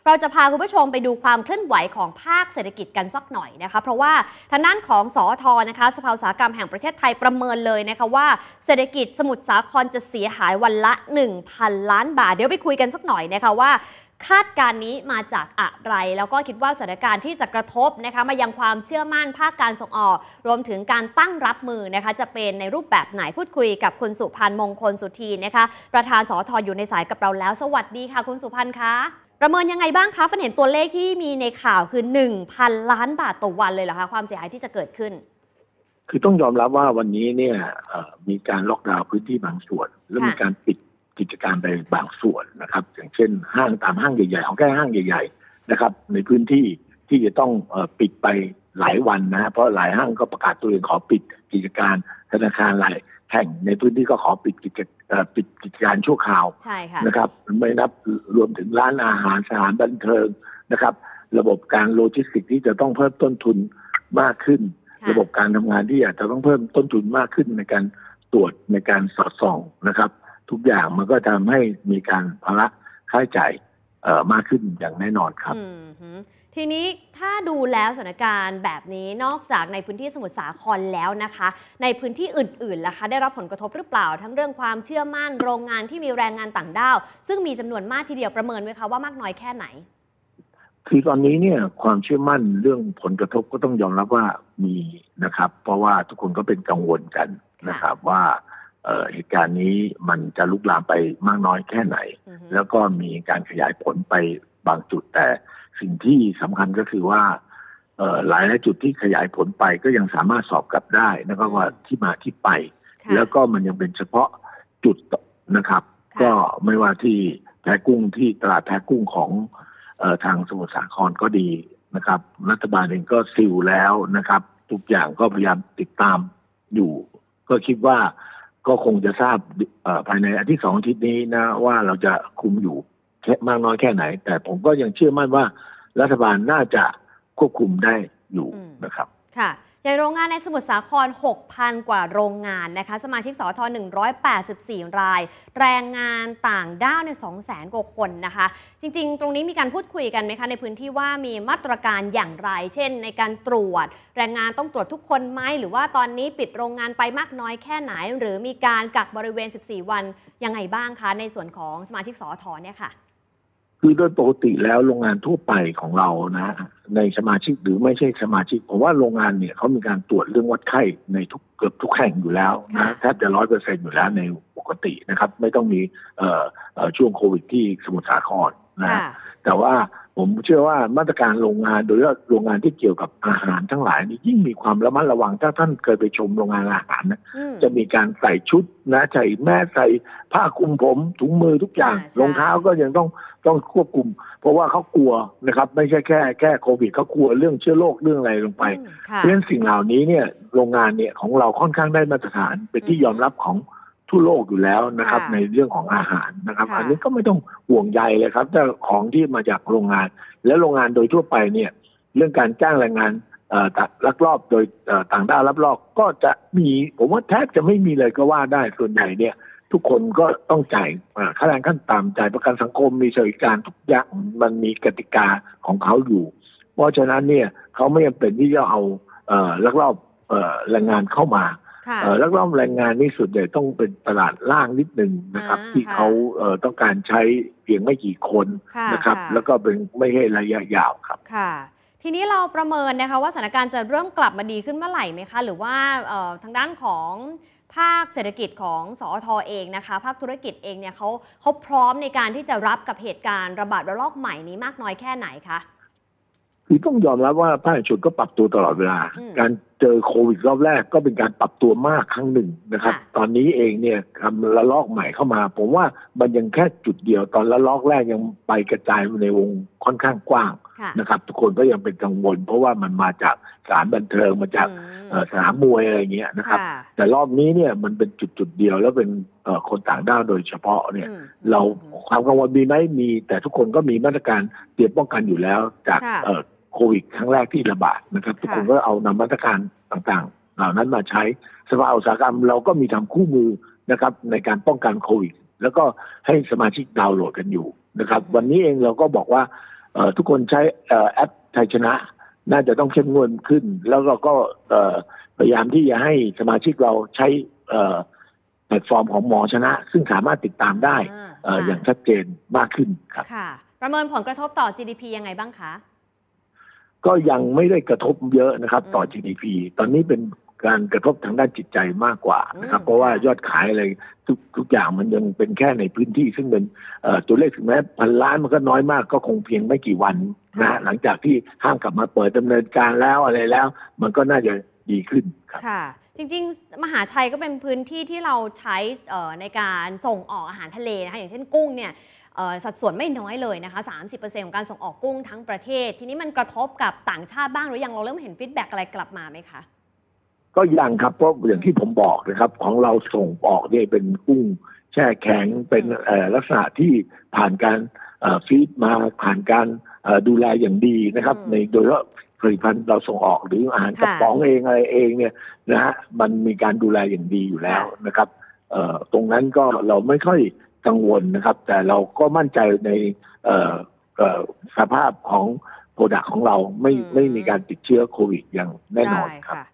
เราจะพาคุณผู้ชมไปดูความเคลื่อนไหวของภาคเศรษฐกิจกันสักหน่อยนะคะเพราะว่าทางด้านของสอทนะคะสภาอุตสาหกรรมแห่งประเทศไทยประเมินเลยนะคะว่าเศรษฐกิจสมุทรสาครจะเสียหายวันละ 1,000 ล้านบาทเดี๋ยวไปคุยกันสักหน่อยนะคะว่าคาดการณ์นี้มาจากอะไรแล้วก็คิดว่าสถานการณ์ที่จะกระทบนะคะมายังความเชื่อมั่นภาคการส่งออกรวมถึงการตั้งรับมือนะคะจะเป็นในรูปแบบไหนพูดคุยกับคุณสุพันธ์มงคลสุธีนะคะประธานสอทอยู่ในสายกับเราแล้วสวัสดีค่ะคุณสุพันธ์คะประเมินยังไงบ้างคะฟันเห็นตัวเลขที่มีในข่าวคือ 1,000 ล้านบาทต่อวันเลยเหรอคะความเสียหายที่จะเกิดขึ้นคือต้องยอมรับว่าวันนี้เนี่ยมีการล็อกดาวน์พื้นที่บางส่วนและมีการปิดกิจการไปบางส่วนนะครับอย่างเช่นห้างตามห้างใหญ่ๆของแค่ห้างใหญ่ๆนะครับในพื้นที่ที่จะต้องปิดไปหลายวันนะเพราะหลายห้างก็ประกาศตัวเองขอปิดกิจการธนาคารหลายแห่งในพื้นที่ก็ขอปิดกิจการชั่วคราวนะครับไม่นับรวมถึงร้านอาหารสถานบันเทิงนะครับระบบการโลจิสติกส์ที่จะต้องเพิ่มต้นทุนมากขึ้นระบบการทำงานที่อาจจะต้องเพิ่มต้นทุนมากขึ้นในการตรวจในการสอดส่องนะครับทุกอย่างมันก็ทำให้มีการภาระค่าใช้จ่ายมากขึ้นอย่างแน่นอนครับทีนี้ถ้าดูแล้วสถานการณ์แบบนี้นอกจากในพื้นที่สมุทรสาครแล้วนะคะในพื้นที่อื่นๆล่ะคะได้รับผลกระทบหรือเปล่าทั้งเรื่องความเชื่อมั่นโรงงานที่มีแรงงานต่างด้าวซึ่งมีจำนวนมากทีเดียวประเมินไหมคะว่ามากน้อยแค่ไหนคือตอนนี้เนี่ยความเชื่อมั่นเรื่องผลกระทบก็ต้องยอมรับว่ามีนะครับเพราะว่าทุกคนก็เป็นกังวลกันนะครับว่าเหตุการณ์นี้มันจะลุกลามไปมากน้อยแค่ไหนแล้วก็มีการขยายผลไปบางจุดแต่สิ่งที่สำคัญก็คือว่าหลายจุดที่ขยายผลไปก็ยังสามารถสอบกลับได้นะครับว่าที่มาที่ไปแล้วก็มันยังเป็นเฉพาะจุดนะครับก็ไม่ว่าที่แพกุ้งที่ตลาดแพกุ้งของทางสมุทรสาครก็ดีนะครับรัฐบาลเองก็ซิลแล้วนะครับทุกอย่างก็พยายามติดตามอยู่ก็คิดว่าก็คงจะทราบภายในอาทิตย์2 อาทิตย์นี้นะว่าเราจะคุมอยู่แค่มากน้อยแค่ไหนแต่ผมก็ยังเชื่อมั่นว่ารัฐบาลน่าจะควบคุมได้อยู่นะครับค่ะอย่างโรงงานในสมุทรสาคร 6,000 กว่าโรงงานนะคะสมาชิกสท184 รายแรงงานต่างด้าวใน 200,000 กว่าคนนะคะจริงๆตรงนี้มีการพูดคุยกันไหมคะในพื้นที่ว่ามีมาตรการอย่างไรเช่นในการตรวจแรงงานต้องตรวจทุกคนไหมหรือว่าตอนนี้ปิดโรงงานไปมากน้อยแค่ไหนหรือมีการกักบริเวณ14 วันยังไงบ้างคะในส่วนของสมาชิกสทเนี่ยค่ะคือโดยปกติแล้วโรงงานทั่วไปของเรานะในสมาชิกหรือไม่ใช่สมาชิกผมว่าโรงงานเนี่ยเขามีการตรวจเรื่องวัดไข้ในเกือบทุกแห่งอยู่แล้วนะแทบจะ 100% อยู่แล้วในปกตินะครับไม่ต้องมีช่วงโควิดที่สมุทรสาครนะแต่ว่าผมเชื่อว่ามาตรการโรงงานโดยเฉพาะโรงงานที่เกี่ยวกับอาหารทั้งหลายนี่ยิ่งมีความระมัดระวังถ้าท่านเคยไปชมโรงงานอาหารนะจะมีการใส่ชุดนะใส่แมสใส่ผ้าคลุมผมถุงมือทุกอย่างรองเท้าก็ยังต้องควบคุมเพราะว่าเขากลัวนะครับไม่ใช่แค่โควิดเขากลัวเรื่องเชื้อโรคเรื่องอะไรลงไปเพราะฉะนั้นสิ่งเหล่านี้เนี่ยโรงงานเนี่ยของเราค่อนข้างได้มาตรฐานเป็นที่ยอมรับของทั่วโลกอยู่แล้วนะครับในเรื่องของอาหารนะครับอันนี้ก็ไม่ต้องห่วงใยเลยครับแต่ของที่มาจากโรงงานและโรงงานโดยทั่วไปเนี่ยเรื่องการจ้างแรงงานลักลอบโดยต่างด้าวลักลอบก็จะมีผมว่าแทบจะไม่มีเลยก็ว่าได้ส่วนใหญ่เนี่ยทุกคนก็ต้องจ่ายค่าแรงขั้นต่ำจ่ายประกันสังคมมีสวัสดิการทุกอย่างมันมีกติกาของเขาอยู่เพราะฉะนั้นเนี่ยเขาไม่จำเป็นที่จะเอาลักลอบแรงงานเข้ามาลักลอบแรงงานนี่สุดใหญ่ต้องเป็นตลาดล่างนิดนึงนะครับที่เขาต้องการใช้เพียงไม่กี่คนนะครับแล้วก็เป็นไม่ให้ระยะยาวครับค่ะทีนี้เราประเมินนะคะว่าสถานการณ์จะเริ่มกลับมาดีขึ้นเมื่อไหร่ไหมคะหรือว่าทางด้านของภาคเศรษฐกิจของสอทเองนะคะภาคธุรกิจเองเนี่ยเขาพร้อมในการที่จะรับกับเหตุการณ์ระบาดระลอกใหม่นี้มากน้อยแค่ไหนคะคือต้องยอมรับว่าภาคเอกชนก็ปรับตัวตลอดเวลาการเจอโควิดรอบแรกก็เป็นการปรับตัวมากครั้งหนึ่งนะครับตอนนี้เองเนี่ยทำระลอกใหม่เข้ามาผมว่ามันยังแค่จุดเดียวตอนระลอกแรกยังไปกระจายในวงค่อนข้างกว้างนะครับทุกคนก็ยังเป็นกังวลเพราะว่ามันมาจากสถานบันเทิงมาจากสนามมวยอะไรเงี้ยนะครับแต่รอบนี้เนี่ยมันเป็นจุดเดียวแล้วเป็นคนต่างด้าวโดยเฉพาะเนี่ยเราความกังวลมีไหมมีแต่ทุกคนก็มีมาตรการเตรียมป้องกันอยู่แล้วจากโควิดครั้งแรกที่ระบาดนะครับทุกคนก็เอานำมาตรการต่างๆเหล่านั้นมาใช้สภาอุตสาหกรรมเราก็มีทำคู่มือนะครับในการป้องกันโควิดแล้วก็ให้สมาชิกดาวน์โหลดกันอยู่นะครับวันนี้เองเราก็บอกว่าทุกคนใช้แอปไทยชนะน่าจะต้องเข้มงวดขึ้นแล้วเราก็พยายามที่จะให้สมาชิกเราใช้แพลตฟอร์มของหมอชนะซึ่งสามารถติดตามได้อย่างชัดเจนมากขึ้นครับค่ะประเมินผลกระทบต่อ GDP ยังไงบ้างคะก็ยังไม่ได้กระทบเยอะนะครับต่อ GDP ตอนนี้เป็นการกระทบทางด้านจิตใจมากกว่านะครับเพราะว่ายอดขายอะไรทุกอย่างมันยังเป็นแค่ในพื้นที่ซึ่งเป็นตัวเลขถึงแม้พันล้านมันก็น้อยมากก็คงเพียงไม่กี่วันนะหลังจากที่ห้างกลับมาเปิดดำเนินการแล้วอะไรแล้วมันก็น่าจะดีขึ้นครับค่ะจริงๆมหาชัยก็เป็นพื้นที่ที่เราใช้ในการส่งออกอาหารทะเลนะคะอย่างเช่นกุ้งเนี่ยสัดส่วนไม่น้อยเลยนะคะ 30% ของการส่งออกกุ้งทั้งประเทศทีนี้มันกระทบกับต่างชาติบ้างหรือยังเราเริ่มเห็นฟีดแบ็กอะไรกลับมาไหมคะก็ยังครับเพราะอย่างที่ผมบอกนะครับของเราส่งออกเนี่ยเป็นกุ้งแช่แข็งเป็นลักษณะที่ผ่านการฟีดมาผ่านการดูแลอย่างดีนะครับในโดยเฉพาะผลิตภัณฑ์เราส่งออกหรืออาหารกระป๋องเองอะไรเองเนี่ยนะฮะมันมีการดูแลอย่างดีอยู่แล้วนะครับตรงนั้นก็เราไม่ค่อยกังวลนะครับแต่เราก็มั่นใจในสภาพของโปรดักต์ของเราไม่มีการติดเชื้อโควิดอย่างแน่นอนครับ